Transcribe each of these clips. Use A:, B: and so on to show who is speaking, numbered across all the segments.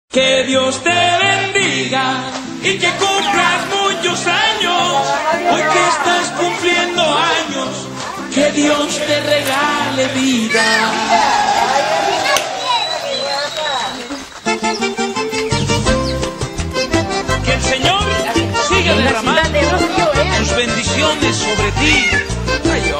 A: Que Dios te bendiga y que cumplas muchos años. Hoy que estás cumpliendo años, que Dios te regale vida. Que el Señor siga derramando sus bendiciones sobre ti. Ay,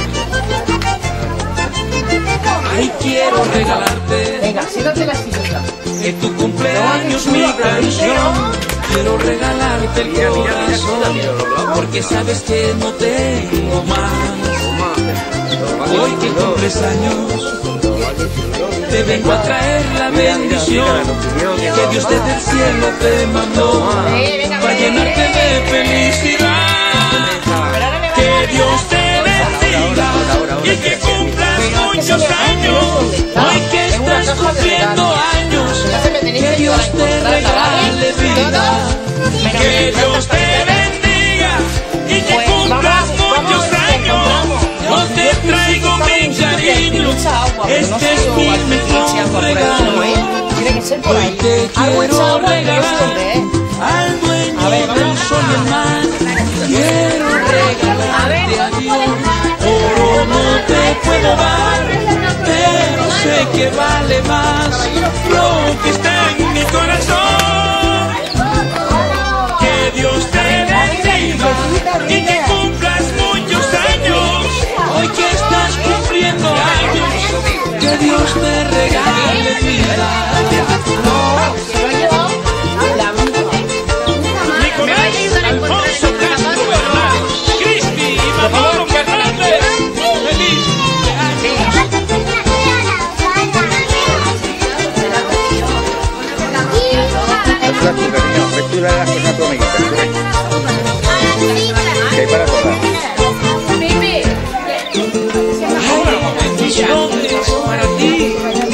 A: ay, quiero regalarte.
B: Venga, siéntate la silla.
A: En tu cumpleaños mi canción, quiero regalarte el corazón, porque sabes que no tengo más. Hoy que cumples años, te vengo a traer la bendición que Dios desde el cielo te mandó, para llenarte de felicidad. Que Dios te bendiga y que cumplas muchos años. Hoy que estás cumpliendo años, que Dios te regale vida. Que Dios te bendiga y que cumplas muchos años. Yo te traigo mi cariño, este es mi mejor regalo. Hoy te quiero regalar al dueño del sol y el mar. Quiero regalarte a Dios, oro no te puedo dar, pero sé que vale más lo que está en mi corazón. Que Dios te bendiga y que cumplas muchos años. Hoy que estás cumpliendo años, que Dios te regale vida. Nicolás Alfonso Castro Bernal, Cristi y Manolo Fernández, feliz cumpleaños.
C: Ayuda tu cariño, lectura de las cosas a tu amiguita. Que hay para todas.
A: Bendiciones para ti.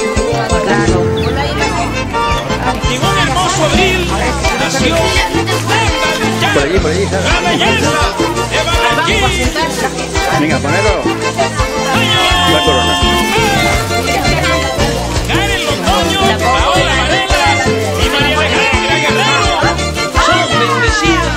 A: Y un hermoso abril nació
C: Por allí,
A: la belleza de Barranquilla.
C: venga, ponelo. La corona.
A: Karen Londoño, Paola Varela y María Alejandra Guerrero son bendecidas.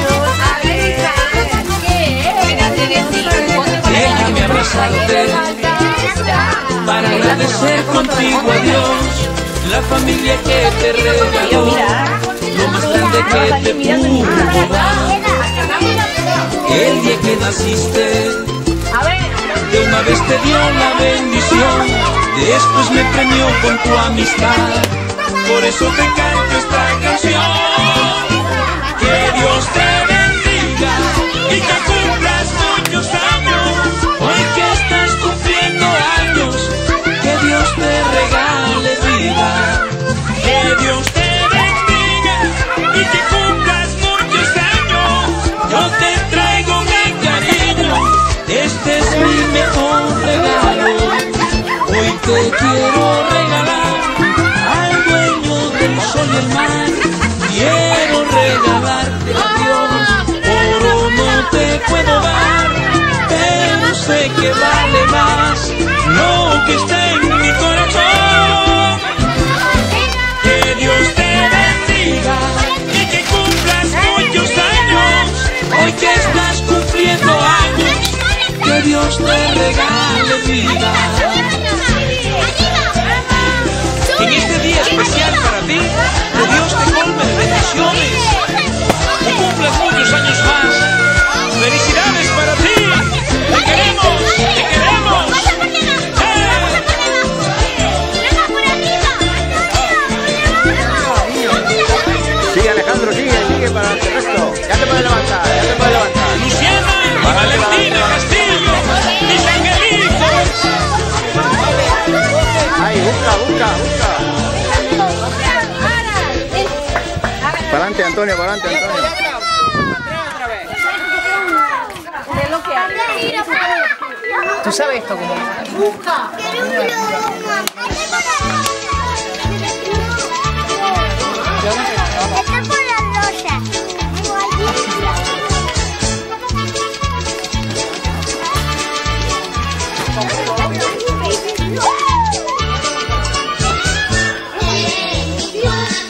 A: Déjame abrazarte para agradecer contigo a Dios la familia que te regaló, lo más grande que te pudo dar. El día que naciste, de una vez te dio la bendición, después me premió con tu amistad. Por eso te canto esta canción. Que Dios te bendiga y que cumplas muchos años. Hoy que estás cumpliendo años, que Dios te regale vida. Que Dios te bendiga y que cumplas muchos años. Yo te traigo mi cariño, este es mi mejor regalo. Hoy te quiero regalar al dueño del sol y el mar. Quiero regalarte a Dios, oro no te puedo dar, pero sé que vale más lo que está en mi corazón. Que Dios te bendiga y que cumplas muchos años. Hoy que estás cumpliendo años, que Dios te regale vida. En este día especial para ti, que Dios te colme de bendiciones, que cumplas muchos años más. ¡Felicidades para ti! ¡Te queremos! ¡Te queremos!
C: Sigue Alejandro, sigue para el resto. Ya te puedes levantar,
A: Luciana y Valentina Castillo, mis angelitos.
C: Ay, busca. Para adelante, Antonio,
B: ¿Tú sabes esto cómo es?
D: Busca. Está por las rosas. Dios.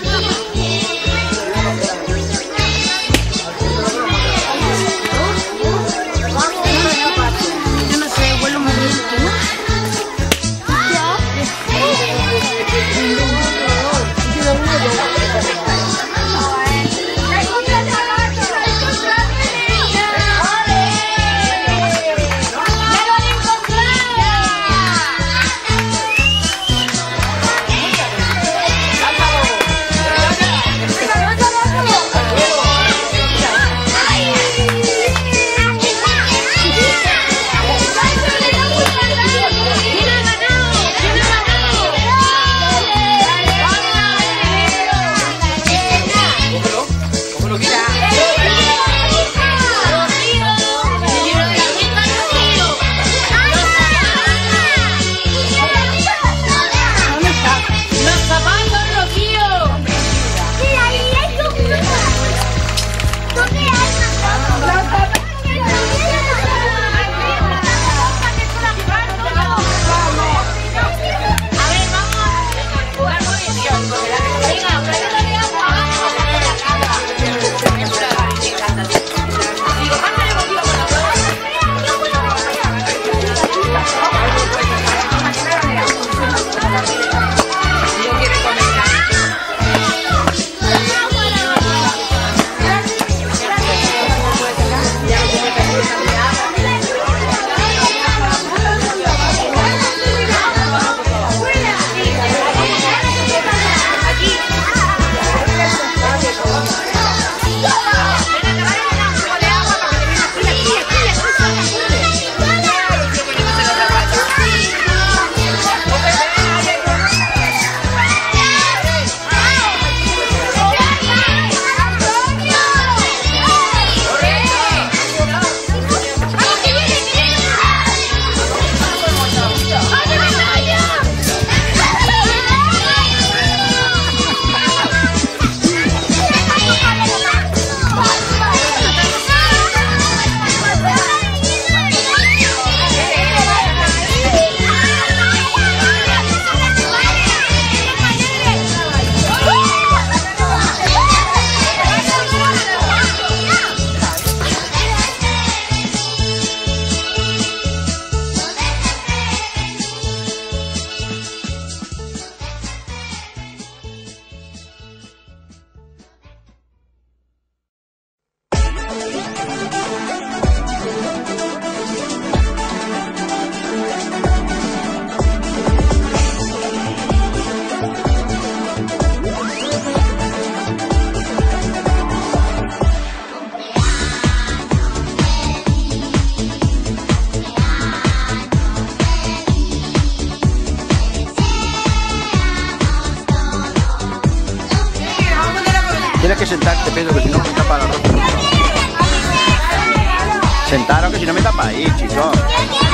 C: Tienes que sentarte, Pedro, que si no me tapa la ropa. Sentaros, que si no me tapa ahí, chicos.